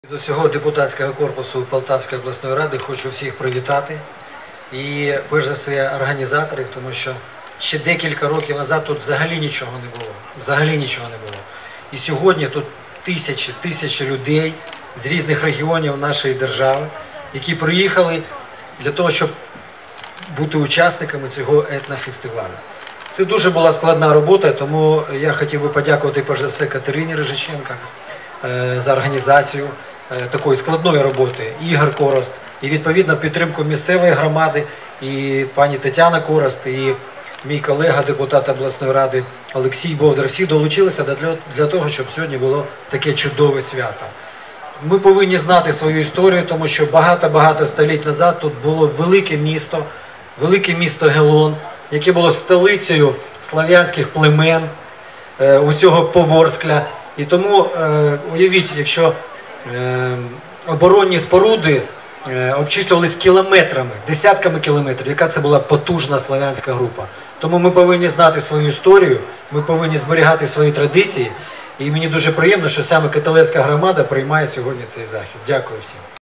До всього депутатського корпусу Полтавської обласної ради хочу всіх привітати і, перш за все, організаторів, тому що ще декілька років назад тут взагалі нічого не було. Взагалі нічого не було. І сьогодні тут тисячі людей з різних регіонів нашої держави, які приїхали для того, щоб бути учасниками цього етнофестивалю. Це дуже була складна робота, тому я хотів би подякувати, перш за все, Катерині Рижиченко за організацію такої складної роботи, Ігор Корост, і відповідно підтримку місцевої громади, і пані Тетяна Корост, і мій колега, депутат обласної ради Олексій Бовдар. Всі долучилися для того, щоб сьогодні було таке чудове свято. Ми повинні знати свою історію, тому що багато століть назад тут було велике місто Гелон, яке було столицею слав'янських племен, усього Поворскля. І тому уявіть, якщо оборонні споруди обчислювались кілометрами, десятками кілометрів, яка це була потужна слав'янська група. Тому ми повинні знати свою історію, ми повинні зберігати свої традиції. І мені дуже приємно, що саме Киталевська громада приймає сьогодні цей захід. Дякую всім.